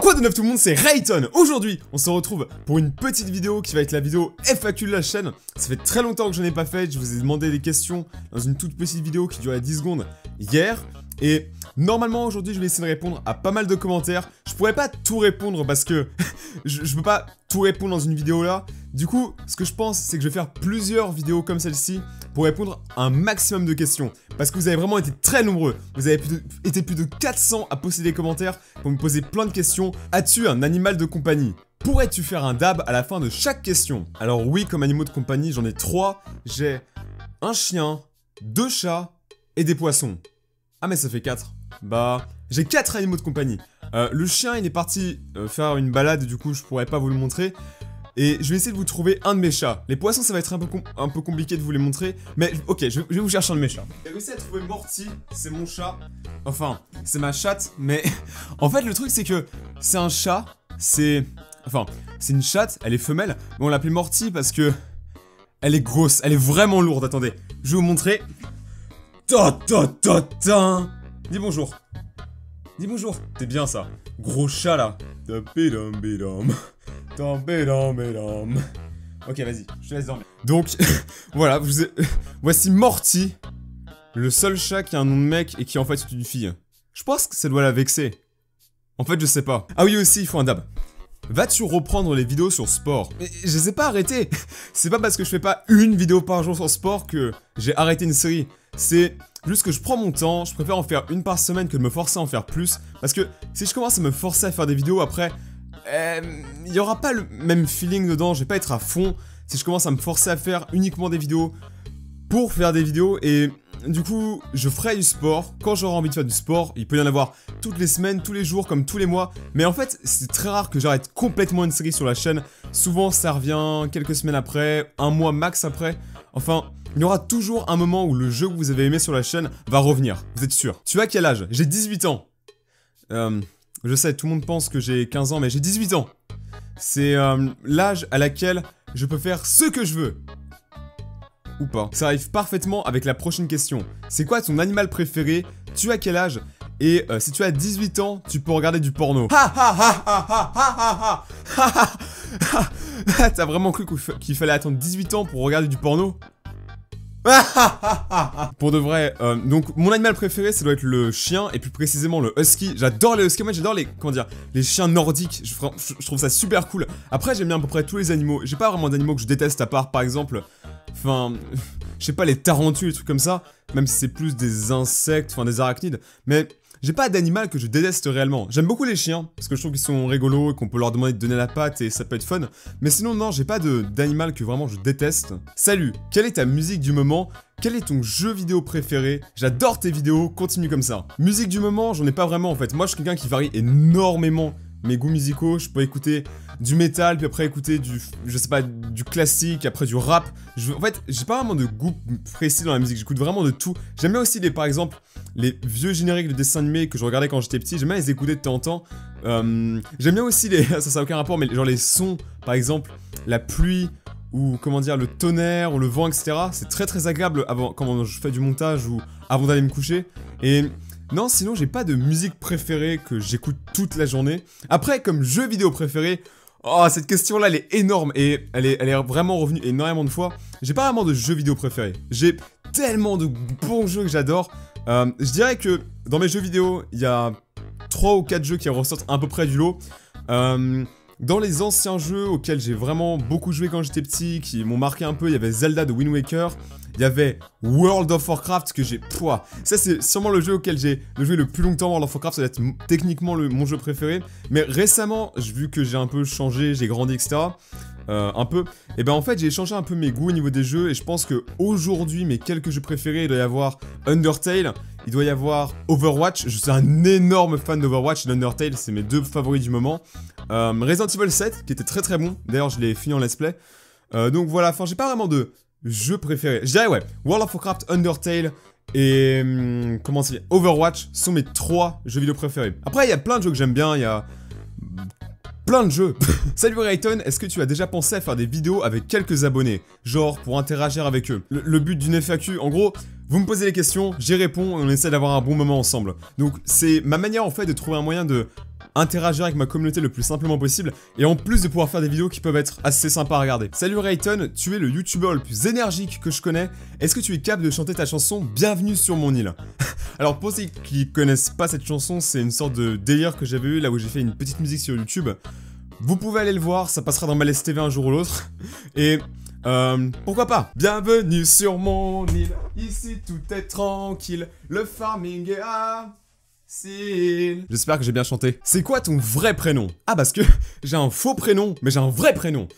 Quoi de neuf tout le monde, c'est Rayton. Aujourd'hui, on se retrouve pour une petite vidéo qui va être la vidéo FAQ de la chaîne. Ça fait très longtemps que je n'ai pas fait, je vous ai demandé des questions dans une toute petite vidéo qui durait 10 secondes hier. Et normalement aujourd'hui je vais essayer de répondre à pas mal de commentaires. Je pourrais pas tout répondre parce que je peux pas tout répondre dans une vidéo là. Du coup, ce que je pense, c'est que je vais faire plusieurs vidéos comme celle-ci pour répondre à un maximum de questions. Parce que vous avez vraiment été très nombreux. Vous avez été plus de 400 à poster des commentaires pour me poser plein de questions. As-tu un animal de compagnie? Pourrais-tu faire un dab à la fin de chaque question? Alors oui, comme animaux de compagnie, j'en ai 3. J'ai un chien, 2 chats et des poissons. Ah mais ça fait 4. Bah, j'ai 4 animaux de compagnie. Le chien, il est parti faire une balade, du coup je pourrais pas vous le montrer. Et je vais essayer de vous trouver un de mes chats. Les poissons, ça va être un peu compliqué de vous les montrer. Mais ok, je vais vous chercher un de mes chats. J'ai réussi à trouver Morty, c'est mon chat. Enfin, c'est ma chatte, mais... en fait, le truc, c'est que c'est un chat, c'est... Enfin, c'est une chatte, elle est femelle. Mais on l'appelait Morty parce que... elle est grosse, elle est vraiment lourde. Attendez, je vais vous montrer. Dis bonjour. Dis bonjour. C'est bien ça. Gros chat là. Ok, vas-y, je te laisse dormir. Donc, voilà, voici Morty, le seul chat qui a un nom de mec et qui en fait est une fille. Je pense que ça doit la vexer. En fait, je sais pas. Ah oui, aussi, il faut un dab. Vas-tu reprendre les vidéos sur sport? Mais je sais pas arrêter. C'est pas parce que je fais pas une vidéo par jour sur sport que j'ai arrêté une série. C'est juste que je prends mon temps, je préfère en faire une par semaine que de me forcer à en faire plus. Parce que si je commence à me forcer à faire des vidéos après, il y aura pas le même feeling dedans, je vais pas être à fond. Si je commence à me forcer à faire uniquement des vidéos pour faire des vidéos, et du coup, je ferai du sport. Quand j'aurai envie de faire du sport, il peut y en avoir toutes les semaines, tous les jours, comme tous les mois. Mais en fait, c'est très rare que j'arrête complètement une série sur la chaîne. Souvent, ça revient quelques semaines après, un mois max après. Enfin, il y aura toujours un moment où le jeu que vous avez aimé sur la chaîne va revenir, vous êtes sûr. Tu as quel âge? J'ai 18 ans. Je sais, tout le monde pense que j'ai 15 ans, mais j'ai 18 ans. C'est l'âge à laquelle je peux faire ce que je veux. Ou pas. Ça arrive parfaitement avec la prochaine question. C'est quoi ton animal préféré? Tu as quel âge? Et si tu as 18 ans, tu peux regarder du porno. T'as vraiment cru qu'il fallait attendre 18 ans pour regarder du porno? Pour de vrai, donc mon animal préféré ça doit être le chien et plus précisément le husky. J'adore les huskies, moi j'adore les, comment dire, les chiens nordiques, je trouve ça super cool. Après j'aime bien à peu près tous les animaux, j'ai pas vraiment d'animaux que je déteste à part par exemple, enfin, je sais pas les tarentules, des trucs comme ça, même si c'est plus des insectes, enfin des arachnides, mais... j'ai pas d'animal que je déteste réellement. J'aime beaucoup les chiens, parce que je trouve qu'ils sont rigolos et qu'on peut leur demander de donner la patte et ça peut être fun. Mais sinon, non, j'ai pas d'animal que vraiment je déteste. Salut, quelle est ta musique du moment? Quel est ton jeu vidéo préféré? J'adore tes vidéos, continue comme ça. Musique du moment, j'en ai pas vraiment en fait. Moi, je suis quelqu'un qui varie énormément mes goûts musicaux. Je peux écouter du métal, puis après écouter du, je sais pas, du classique, après du rap. En fait, j'ai pas vraiment de goût précis dans la musique, j'écoute vraiment de tout. J'aime bien aussi par exemple, les vieux génériques de dessins animés que je regardais quand j'étais petit, j'aime bien les écouter de temps en temps. J'aime bien aussi ça a aucun rapport, mais genre les sons, par exemple, la pluie, ou comment dire, le tonnerre, ou le vent, etc. C'est très très agréable quand je fais du montage ou avant d'aller me coucher. Et... non, sinon j'ai pas de musique préférée que j'écoute toute la journée. Après, comme jeu vidéo préféré, oh, cette question-là, elle est énorme et elle est vraiment revenue énormément de fois. J'ai pas vraiment de jeu vidéo préféré. J'ai tellement de bons jeux que j'adore. Je dirais que dans mes jeux vidéo, il y a 3 ou 4 jeux qui ressortent à peu près du lot. Dans les anciens jeux auxquels j'ai vraiment beaucoup joué quand j'étais petit, qui m'ont marqué un peu, il y avait Zelda de Wind Waker. Il y avait World of Warcraft que j'ai... pouah, ça c'est sûrement le jeu auquel j'ai joué le plus longtemps. World of Warcraft, ça doit être techniquement mon jeu préféré. Mais récemment, vu que j'ai un peu changé, j'ai grandi, etc. Un peu, et ben en fait j'ai changé un peu mes goûts au niveau des jeux. Et je pense que aujourd'hui mes quelques jeux préférés, il doit y avoir Undertale, il doit y avoir Overwatch. Je suis un énorme fan d'Overwatch et d'Undertale, c'est mes 2 favoris du moment. Resident Evil 7 qui était très très bon, d'ailleurs je l'ai fini en let's play. Donc voilà, enfin j'ai pas vraiment de jeu préféré. Je dirais ouais, World of Warcraft, Undertale et comment ça s'appelle, Overwatch sont mes 3 jeux vidéo préférés. Après il y a plein de jeux que j'aime bien, il y a plein de jeux. Salut Rayton, est-ce que tu as déjà pensé à faire des vidéos avec quelques abonnés? Genre pour interagir avec eux. Le but d'une FAQ, en gros, vous me posez les questions, j'y réponds et on essaie d'avoir un bon moment ensemble. Donc c'est ma manière en fait de trouver un moyen de interagir avec ma communauté le plus simplement possible, et en plus de pouvoir faire des vidéos qui peuvent être assez sympas à regarder. Salut Rayton, tu es le youtubeur le plus énergique que je connais, est-ce que tu es capable de chanter ta chanson « Bienvenue sur mon île » Alors pour ceux qui connaissent pas cette chanson, c'est une sorte de délire que j'avais eu là où j'ai fait une petite musique sur YouTube. Vous pouvez aller le voir, ça passera dans Malaise TV un jour ou l'autre, et... pourquoi pas? Bienvenue sur mon île, ici tout est tranquille, le farming est facile. J'espère que j'ai bien chanté. C'est quoi ton vrai prénom? Ah, parce que j'ai un faux prénom, mais j'ai un vrai prénom.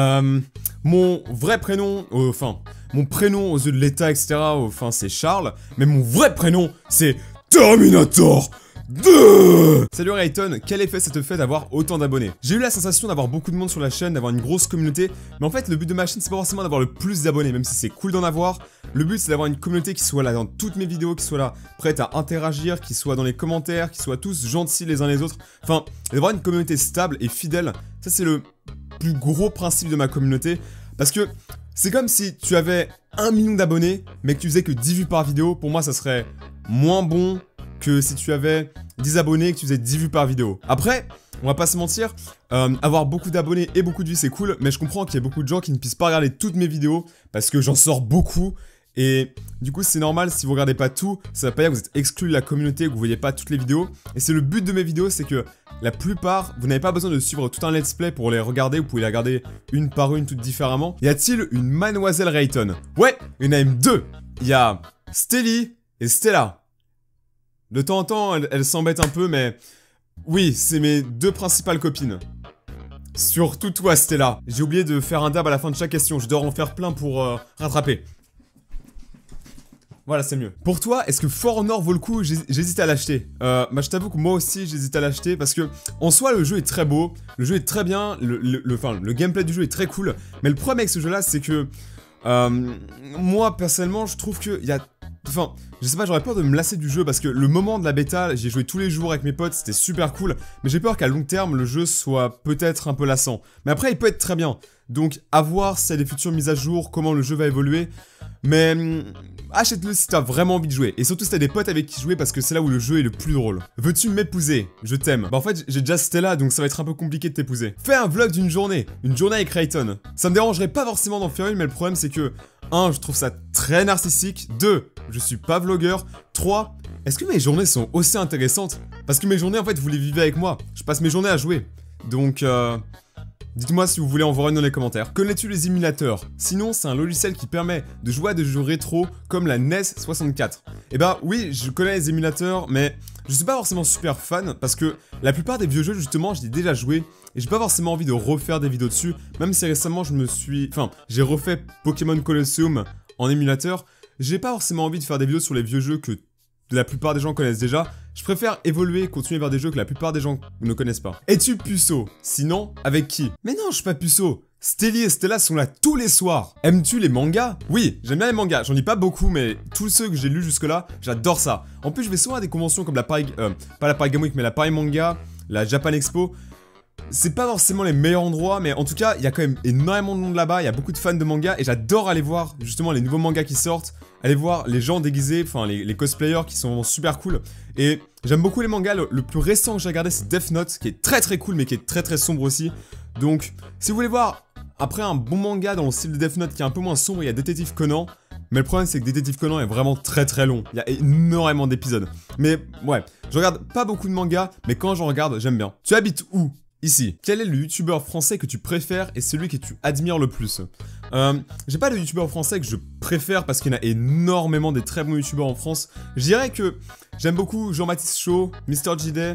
Mon vrai prénom, mon prénom aux yeux de l'État, etc., c'est Charles, mais mon vrai prénom, c'est Terminator 2. Salut Rayton, quel effet ça te fait d'avoir autant d'abonnés? J'ai eu la sensation d'avoir beaucoup de monde sur la chaîne, d'avoir une grosse communauté, mais en fait le but de ma chaîne c'est pas forcément d'avoir le plus d'abonnés, même si c'est cool d'en avoir. Le but c'est d'avoir une communauté qui soit là dans toutes mes vidéos, qui soit là prête à interagir, qui soit dans les commentaires, qui soient tous gentils les uns les autres. Enfin, d'avoir une communauté stable et fidèle, ça c'est le plus gros principe de ma communauté, parce que c'est comme si tu avais 1 million d'abonnés, mais que tu faisais que 10 vues par vidéo. Pour moi ça serait moins bon que si tu avais 10 abonnés et que tu faisais 10 vues par vidéo. Après, on va pas se mentir, avoir beaucoup d'abonnés et beaucoup de vues c'est cool, mais je comprends qu'il y a beaucoup de gens qui ne puissent pas regarder toutes mes vidéos, parce que j'en sors beaucoup, et du coup c'est normal si vous regardez pas tout, ça va pas dire que vous êtes exclu de la communauté, que vous voyez pas toutes les vidéos, et c'est le but de mes vidéos, c'est que la plupart, vous n'avez pas besoin de suivre tout un let's play pour les regarder, vous pouvez les regarder une par une, toutes différemment. Y a-t-il une Mademoiselle Rayton? Ouais, il y en a même deux. Il y a Stelly et Stella. De temps en temps, elle s'embête un peu, mais... Oui, c'est mes deux principales copines. Surtout toi, Stella. J'ai oublié de faire un dab à la fin de chaque question, je dois en faire plein pour rattraper. Voilà, c'est mieux. Pour toi, est-ce que For Honor vaut le coup? J'hésite à l'acheter. Je t'avoue que moi aussi, j'hésite à l'acheter parce que, en soi, le jeu est très beau, le jeu est très bien, le gameplay du jeu est très cool, mais le problème avec ce jeu-là, c'est que... moi, personnellement, je trouve que... je sais pas, j'aurais peur de me lasser du jeu parce que le moment de la bêta, j'ai joué tous les jours avec mes potes, c'était super cool, mais j'ai peur qu'à long terme, le jeu soit peut-être un peu lassant. Mais après, il peut être très bien, donc à voir s'il y a des futures mises à jour, comment le jeu va évoluer, mais achète-le si t'as vraiment envie de jouer, et surtout si t'as des potes avec qui jouer parce que c'est là où le jeu est le plus drôle. Veux-tu m'épouser? Je t'aime. Bah en fait, j'ai déjà Stella, donc ça va être un peu compliqué de t'épouser. Fais un vlog d'une journée avec Rayton. Ça me dérangerait pas forcément d'en faire une, mais le problème c'est que 1, je trouve ça très narcissique. 2, je suis pas vlogueur. 3, est-ce que mes journées sont aussi intéressantes? Parce que mes journées, en fait, vous les vivez avec moi. Je passe mes journées à jouer. Donc, dites-moi si vous voulez en voir une dans les commentaires. Connais-tu les émulateurs? Sinon, c'est un logiciel qui permet de jouer à des jeux rétro comme la NES 64. Eh bah oui, je connais les émulateurs, mais je suis pas forcément super fan parce que la plupart des vieux jeux, justement, j'y ai déjà joué. Et j'ai pas forcément envie de refaire des vidéos dessus, même si récemment j'ai refait Pokémon Colosseum en émulateur, j'ai pas forcément envie de faire des vidéos sur les vieux jeux que la plupart des gens connaissent déjà. Je préfère évoluer et continuer vers des jeux que la plupart des gens ne connaissent pas. Es-tu puceau? Sinon, avec qui? Mais non, je suis pas puceau. Stelly et Stella sont là tous les soirs. Aimes-tu les mangas? Oui, j'aime bien les mangas. J'en lis pas beaucoup, mais tous ceux que j'ai lus jusque-là, j'adore ça. En plus, je vais souvent à des conventions comme pas la Paris Game Week, mais la Paris Manga, la Japan Expo. C'est pas forcément les meilleurs endroits, mais en tout cas, il y a quand même énormément de monde là-bas, il y a beaucoup de fans de manga, et j'adore aller voir justement les nouveaux mangas qui sortent, aller voir les gens déguisés, les cosplayers qui sont super cool, et j'aime beaucoup les mangas. Le plus récent que j'ai regardé, c'est Death Note, qui est très cool, mais qui est très sombre aussi. Donc, si vous voulez voir, après un bon manga dans le style de Death Note qui est un peu moins sombre, il y a Détective Conan, mais le problème c'est que Détective Conan est vraiment très long, il y a énormément d'épisodes. Mais ouais, je regarde pas beaucoup de mangas, mais quand j'en regarde, j'aime bien. Tu habites où? Ici. Quel est le youtubeur français que tu préfères et celui que tu admires le plus? J'ai pas de youtubeur français que je préfère parce qu'il y en a énormément des très bons youtubeurs en France. Je dirais que j'aime beaucoup Jean-Baptiste Chaud, MrJD.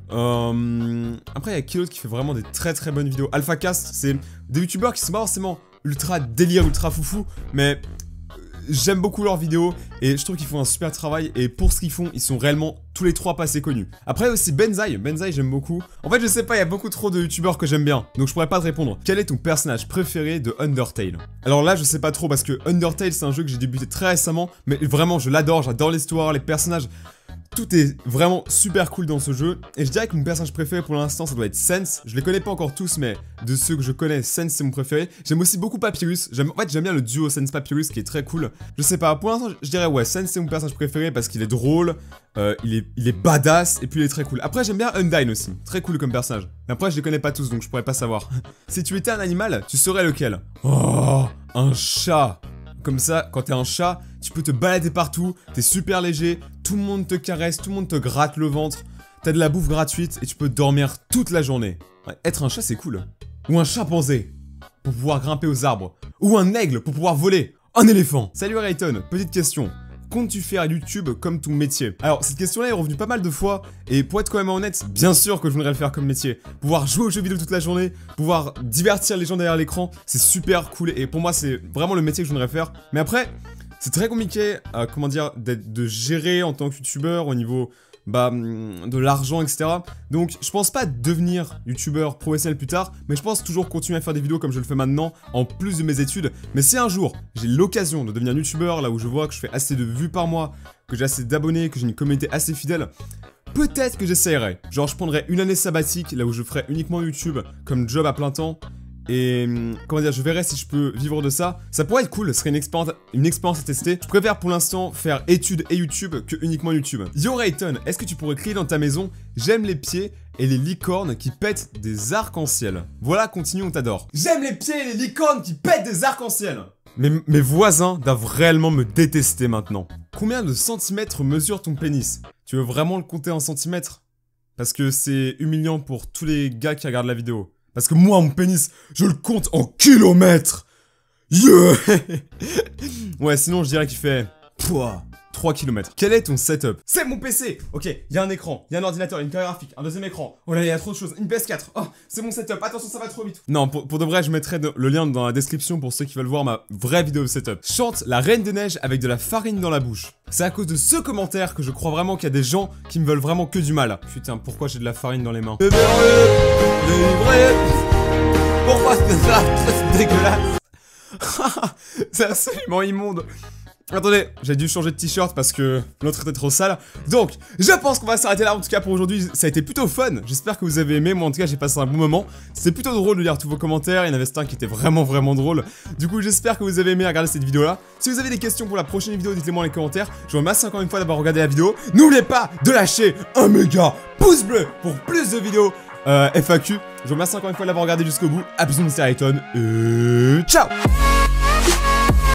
Après, il y a qui d'autre qui fait vraiment des très bonnes vidéos? AlphaCast, c'est des youtubeurs qui sont pas forcément ultra délire, ultra foufou, mais j'aime beaucoup leurs vidéos et je trouve qu'ils font un super travail, et pour ce qu'ils font, ils sont réellement tous les trois pas assez connus. Après aussi Benzaï j'aime beaucoup. En fait je sais pas, il y a beaucoup trop de youtubeurs que j'aime bien, donc je pourrais pas te répondre. Quel est ton personnage préféré de Undertale? Alors là je sais pas trop parce que Undertale c'est un jeu que j'ai débuté très récemment, mais vraiment je l'adore, j'adore l'histoire, les personnages. Tout est vraiment super cool dans ce jeu. Et je dirais que mon personnage préféré pour l'instant, ça doit être Sense. Je les connais pas encore tous, mais de ceux que je connais, Sense c'est mon préféré. J'aime aussi beaucoup Papyrus. En fait, j'aime bien le duo Sense-Papyrus qui est très cool. Je sais pas, pour l'instant, je dirais ouais, Sense c'est mon personnage préféré parce qu'il est drôle, il est badass et puis il est très cool. Après, j'aime bien Undyne aussi. Très cool comme personnage. Mais après, je les connais pas tous, donc je pourrais pas savoir. Si tu étais un animal, tu serais lequel? Oh, un chat. Comme ça, quand t'es un chat, tu peux te balader partout, t'es super léger, tout le monde te caresse, tout le monde te gratte le ventre, t'as de la bouffe gratuite et tu peux dormir toute la journée. Ouais, être un chat, c'est cool. Ou un chimpanzé, pour pouvoir grimper aux arbres. Ou un aigle, pour pouvoir voler. Un éléphant. Salut Rayton, petite question. Comptes-tu faire YouTube comme ton métier? Alors, cette question-là est revenue pas mal de fois, et pour être quand même honnête, bien sûr que je voudrais le faire comme métier. Pouvoir jouer aux jeux vidéo toute la journée, pouvoir divertir les gens derrière l'écran, c'est super cool, et pour moi, c'est vraiment le métier que je voudrais faire. Mais après, c'est très compliqué, comment dire, de gérer en tant que youtubeur au niveau... de l'argent, etc. Donc, je pense pas devenir youtubeur professionnel plus tard, mais je pense toujours continuer à faire des vidéos comme je le fais maintenant, en plus de mes études. Mais si un jour, j'ai l'occasion de devenir youtubeur, là où je vois que je fais assez de vues par mois, que j'ai assez d'abonnés, que j'ai une communauté assez fidèle, peut-être que j'essayerai. Genre, je prendrai une année sabbatique, là où je ferai uniquement YouTube comme job à plein temps, et comment dire, je verrai si je peux vivre de ça. Ça pourrait être cool, ce serait une expérience à tester. Je préfère pour l'instant faire études et YouTube que uniquement YouTube. Yo Rayton, est-ce que tu pourrais crier dans ta maison « J'aime les pieds et les licornes qui pètent des arcs-en-ciel ». Voilà, continue, on t'adore. J'aime les pieds et les licornes qui pètent des arcs-en-ciel. Mes voisins doivent réellement me détester maintenant. Combien de centimètres mesure ton pénis? Tu veux vraiment le compter en centimètres? Parce que c'est humiliant pour tous les gars qui regardent la vidéo. Parce que moi, mon pénis, je le compte en kilomètres. Yeah. Ouais, sinon, je dirais qu'il fait... 3 km. Quel est ton setup? C'est mon PC. Ok, il y a un écran, il y a un ordinateur, une carte graphique, un deuxième écran. Oh là, il y a trop de choses. Une PS4. Oh, c'est mon setup. Attention, ça va trop vite. Non, pour de vrai, je mettrai le lien dans la description pour ceux qui veulent voir ma vraie vidéo de setup. Chante la Reine des Neiges avec de la farine dans la bouche. C'est à cause de ce commentaire que je crois vraiment qu'il y a des gens qui me veulent vraiment que du mal. Putain, pourquoi j'ai de la farine dans les mains? C'est vrai. Pourquoi c'est ça? C'est dégueulasse. C'est absolument immonde. Attendez, j'ai dû changer de t-shirt parce que l'autre était trop sale. Donc, je pense qu'on va s'arrêter là en tout cas pour aujourd'hui. Ça a été plutôt fun. J'espère que vous avez aimé. Moi en tout cas, j'ai passé un bon moment. C'était plutôt drôle de lire tous vos commentaires. Il y en avait un qui était vraiment drôle. Du coup, j'espère que vous avez aimé regarder cette vidéo là. Si vous avez des questions pour la prochaine vidéo, dites-les moi dans les commentaires. Je vous remercie encore une fois d'avoir regardé la vidéo. N'oubliez pas de lâcher un méga pouce bleu pour plus de vidéos FAQ. Je vous remercie encore une fois d'avoir regardé jusqu'au bout. A plus, c'était Rayton et ciao.